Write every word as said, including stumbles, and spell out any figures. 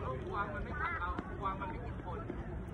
กวางมันไม่กัดเรากวางมันไม่กินคน